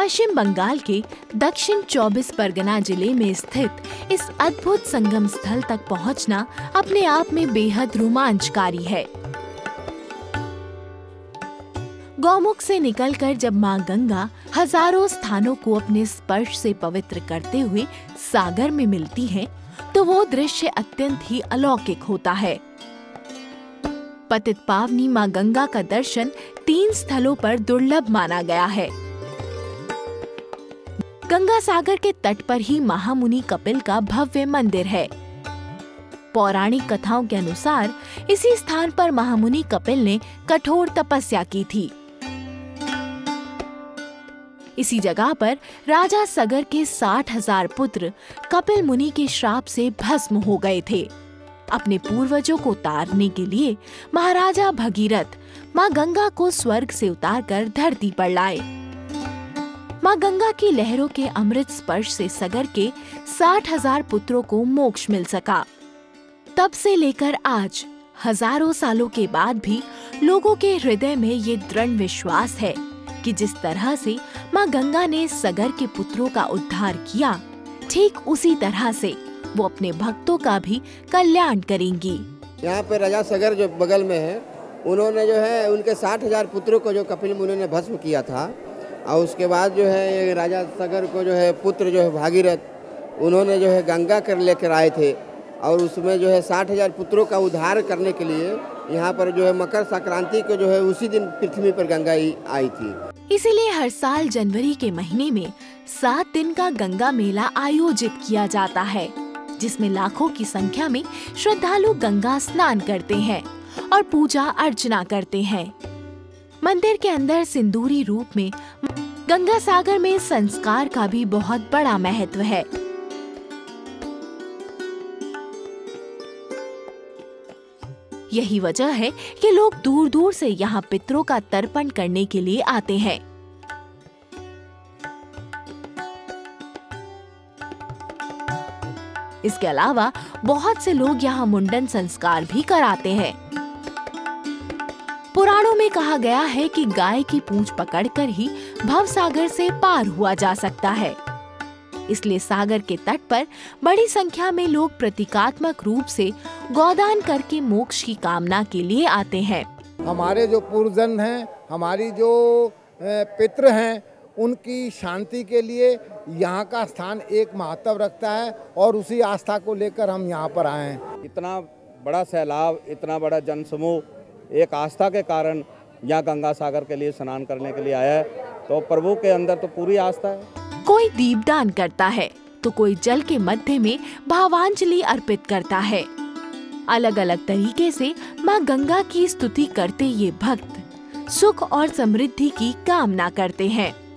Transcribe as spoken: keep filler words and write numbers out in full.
पश्चिम बंगाल के दक्षिण चौबीस परगना जिले में स्थित इस अद्भुत संगम स्थल तक पहुंचना अपने आप में बेहद रोमांचकारी है। गौमुख से निकलकर जब मां गंगा हजारों स्थानों को अपने स्पर्श से पवित्र करते हुए सागर में मिलती हैं, तो वो दृश्य अत्यंत ही अलौकिक होता है। पतित पावनी मां गंगा का दर्शन तीन स्थलों पर दुर्लभ माना गया है। गंगा सागर के तट पर ही महामुनि कपिल का भव्य मंदिर है। पौराणिक कथाओं के अनुसार इसी स्थान पर महामुनि कपिल ने कठोर तपस्या की थी। इसी जगह पर राजा सगर के साठ हजार पुत्र कपिल मुनि के श्राप से भस्म हो गए थे। अपने पूर्वजों को तारने के लिए महाराजा भगीरथ मां गंगा को स्वर्ग से उतारकर धरती पर लाए। मां गंगा की लहरों के अमृत स्पर्श से सगर के साठ हजार पुत्रों को मोक्ष मिल सका। तब से लेकर आज हजारों सालों के बाद भी लोगों के हृदय में ये दृढ़ विश्वास है कि जिस तरह से मां गंगा ने सगर के पुत्रों का उद्धार किया, ठीक उसी तरह से वो अपने भक्तों का भी कल्याण करेंगी। यहाँ पे राजा सगर जो बगल में है, उन्होंने जो है उनके साठ हजार पुत्रों को जो कपिल मुनि ने भस्म किया था, और उसके बाद जो है ये राजा सगर को जो है पुत्र जो है भागीरथ, उन्होंने जो है गंगा कर लेकर आए थे, और उसमें जो है साठ हजार पुत्रों का उद्धार करने के लिए यहाँ पर जो है मकर संक्रांति को जो है उसी दिन पृथ्वी पर गंगा ही आई थी। इसीलिए हर साल जनवरी के महीने में सात दिन का गंगा मेला आयोजित किया जाता है, जिसमें लाखों की संख्या में श्रद्धालु गंगा स्नान करते हैं और पूजा अर्चना करते हैं। मंदिर के अंदर सिंदूरी रूप में गंगा सागर में संस्कार का भी बहुत बड़ा महत्व है। यही वजह है कि लोग दूर दूर से यहाँ पितरों का तर्पण करने के लिए आते हैं। इसके अलावा बहुत से लोग यहाँ मुंडन संस्कार भी कराते हैं। पुराणों में कहा गया है कि गाय की पूंछ पकड़कर ही भव सागर से पार हुआ जा सकता है। इसलिए सागर के तट पर बड़ी संख्या में लोग प्रतीकात्मक रूप से गोदान करके मोक्ष की कामना के लिए आते हैं। हमारे जो पूर्वजन हैं, हमारी जो पितृ हैं, उनकी शांति के लिए यहाँ का स्थान एक महत्व रखता है, और उसी आस्था को लेकर हम यहाँ पर आए हैं। इतना बड़ा सैलाब, इतना बड़ा जनसमूह एक आस्था के कारण यहाँ गंगा सागर के लिए स्नान करने के लिए आया है, तो प्रभु के अंदर तो पूरी आस्था है। कोई दीपदान करता है तो कोई जल के मध्य में भावांजलि अर्पित करता है। अलग अलग तरीके से मां गंगा की स्तुति करते ये भक्त सुख और समृद्धि की कामना करते हैं।